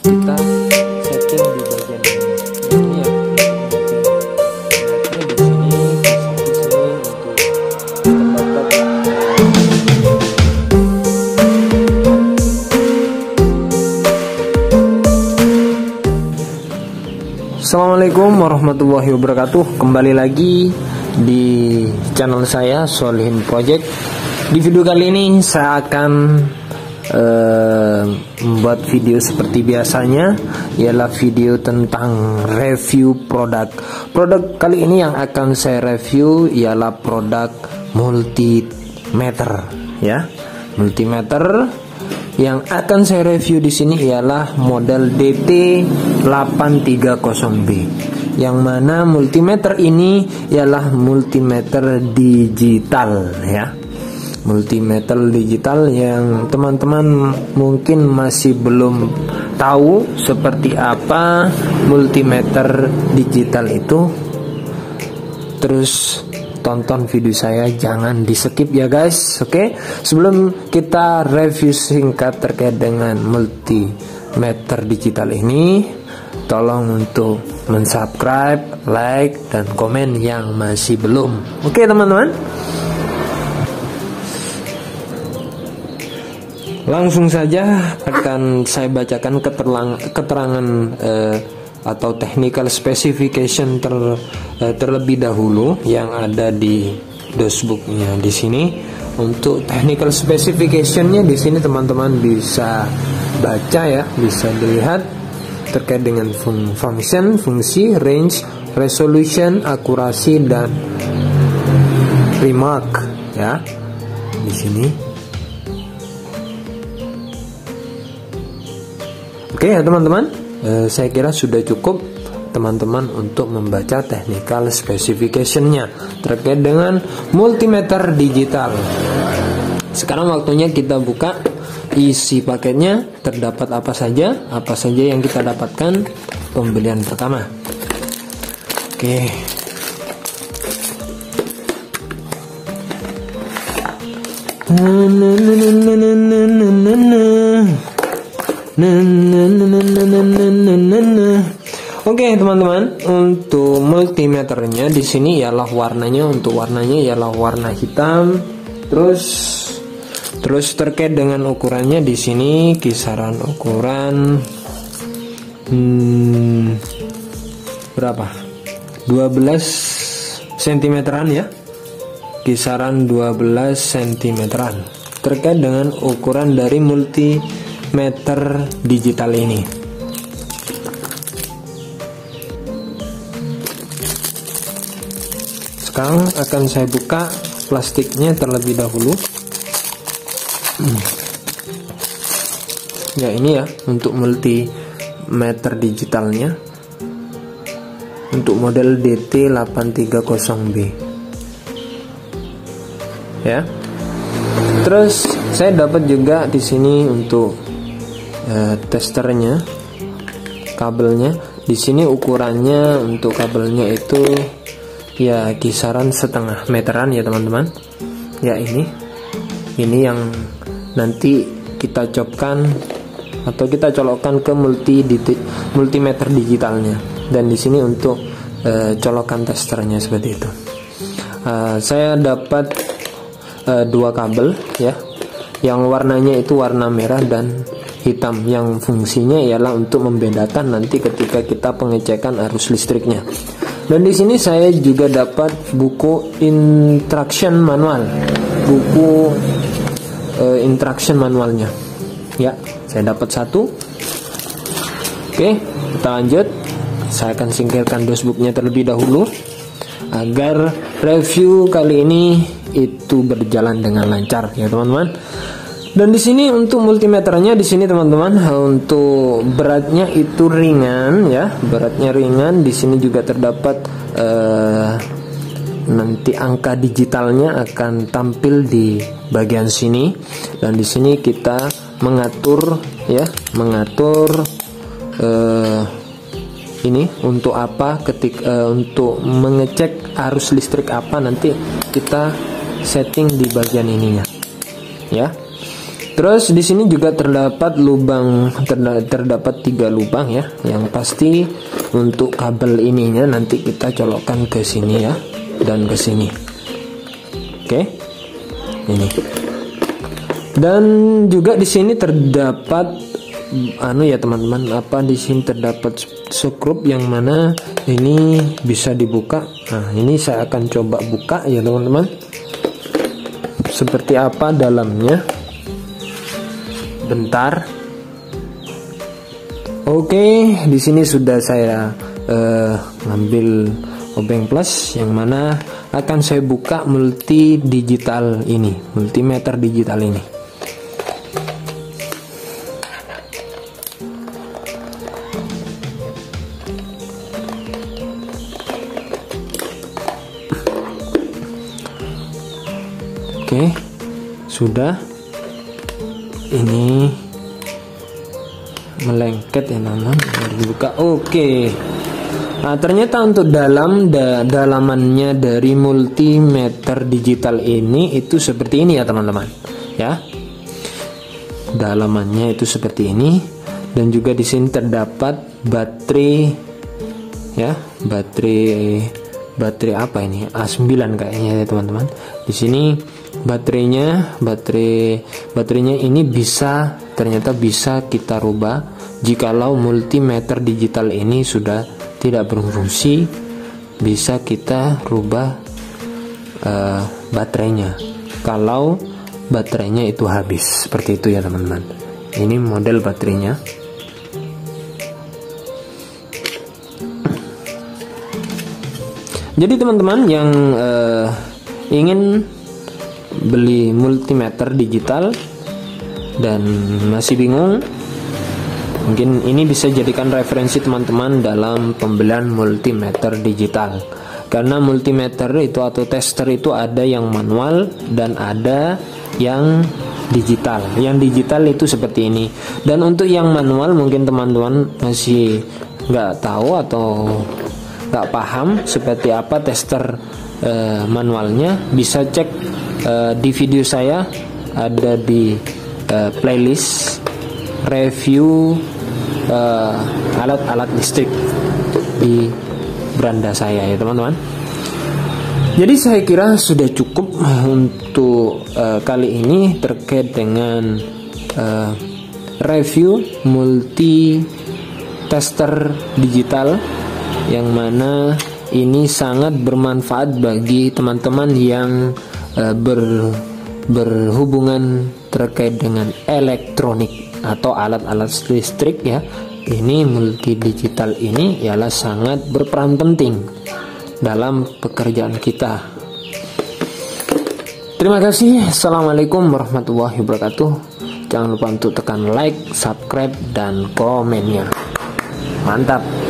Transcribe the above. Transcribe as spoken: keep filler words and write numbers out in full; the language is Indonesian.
kita setting di bagian ini. Ini ya, multimeternya di sini, di sini untuk terdapat. Assalamualaikum warahmatullahi wabarakatuh. Kembali lagi di channel saya Solihin Project. Di video kali ini saya akan uh, membuat video seperti biasanya, ialah video tentang review produk. Produk kali ini yang akan saya review ialah produk multimeter, ya, multimeter. Yang akan saya review di sini ialah model D T delapan tiga nol B, yang mana multimeter ini ialah multimeter digital, ya. Multimeter digital yang teman-teman mungkin masih belum tahu seperti apa multimeter digital itu. Terus tonton video saya, jangan di skip ya guys. Oke, sebelum kita review singkat terkait dengan multimeter digital ini, tolong untuk mensubscribe, like, dan komen yang masih belum. Oke teman-teman, langsung saja akan saya bacakan keterlang, keterangan eh, atau technical specification ter, eh, terlebih dahulu yang ada di dosbooknya di sini. Untuk technical specificationnya di sini teman-teman bisa baca ya, bisa dilihat terkait dengan fun function, fungsi, range, resolution, akurasi, dan remark ya di sini. Oke ya teman-teman, eh, saya kira sudah cukup teman-teman untuk membaca technical specification-nya terkait dengan multimeter digital. Sekarang waktunya kita buka isi paketnya, terdapat apa saja, apa saja yang kita dapatkan pembelian pertama. Oke. Na na na na na na na na. Nah, nah, nah, nah, nah, nah, nah, nah, nah. Oke teman-teman, untuk multimeternya di sini ialah warnanya, untuk warnanya ialah warna hitam. Terus terus terkait dengan ukurannya di sini kisaran ukuran hmm, berapa? dua belas sentimeteran ya. Kisaran dua belas sentimeteran terkait dengan ukuran dari multi meter digital ini. Sekarang akan saya buka plastiknya terlebih dahulu. Hmm. Ya ini ya, untuk multimeter digitalnya, untuk model D T delapan tiga nol B ya. Terus saya dapat juga di sini untuk Uh, testernya, kabelnya. Di sini ukurannya untuk kabelnya itu ya kisaran setengah meteran ya teman-teman. Ya ini, ini yang nanti kita copkan atau kita colokkan ke multi multimeter digitalnya. Dan di sini untuk uh, colokan testernya seperti itu. Uh, saya dapat uh, dua kabel ya, yang warnanya itu warna merah dan hitam, yang fungsinya ialah untuk membedakan nanti ketika kita pengecekan arus listriknya. Dan di sini saya juga dapat buku instruction manual, buku uh, instruction manualnya. Ya, saya dapat satu. Oke, kita lanjut. Saya akan singkirkan dosbooknya terlebih dahulu agar review kali ini itu berjalan dengan lancar ya teman-teman. Dan di sini untuk multimeternya di sini teman-teman, untuk beratnya itu ringan ya, beratnya ringan. Di sini juga terdapat uh, nanti angka digitalnya akan tampil di bagian sini. Dan di sini kita mengatur ya, mengatur uh, ini untuk apa, ketik uh, untuk mengecek arus listrik apa, nanti kita setting di bagian ininya ya. Terus di sini juga terdapat lubang, terdapat tiga lubang ya. Yang pasti untuk kabel ininya nanti kita colokkan ke sini ya, dan ke sini. Oke, ini. Dan juga di sini terdapat anu ya teman-teman, apa di sini terdapat skrup yang mana ini bisa dibuka. Nah, ini saya akan coba buka ya teman-teman. Seperti apa dalamnya? Bentar. Oke, di sini sudah saya uh, ngambil obeng plus yang mana akan saya buka multi digital ini, multimeter digital ini. Oke, sudah. Ini melengket ya teman-teman, dibuka. Oke. Nah, ternyata untuk dalam da, dalamannya dari multimeter digital ini itu seperti ini ya teman-teman. Ya. Dalamannya itu seperti ini, dan juga di sini terdapat baterai ya, baterai baterai apa ini? A sembilan kayaknya ya teman-teman. Di sini baterainya, baterai baterainya ini bisa, ternyata bisa kita rubah jikalau multimeter digital ini sudah tidak berfungsi. Bisa kita rubah uh, baterainya kalau baterainya itu habis, seperti itu ya teman-teman. Ini model baterainya. Jadi teman-teman yang uh, ingin beli multimeter digital dan masih bingung, mungkin ini bisa jadikan referensi teman-teman dalam pembelian multimeter digital. Karena multimeter itu atau tester itu ada yang manual dan ada yang digital. Yang digital itu seperti ini. Dan untuk yang manual mungkin teman-teman masih nggak tahu atau nggak paham seperti apa tester eh, manualnya, bisa cek eh, di video saya, ada di eh, playlist review eh, alat-alat listrik di beranda saya ya teman-teman. Jadi saya kira sudah cukup untuk uh, kali ini terkait dengan uh, review multi tester digital, yang mana ini sangat bermanfaat bagi teman-teman yang uh, ber, berhubungan terkait dengan elektronik atau alat-alat listrik ya. Ini multi digital ini ialah sangat berperan penting dalam pekerjaan kita. Terima kasih. Assalamualaikum warahmatullahi wabarakatuh. Jangan lupa untuk tekan like, subscribe, dan komennya. Mantap.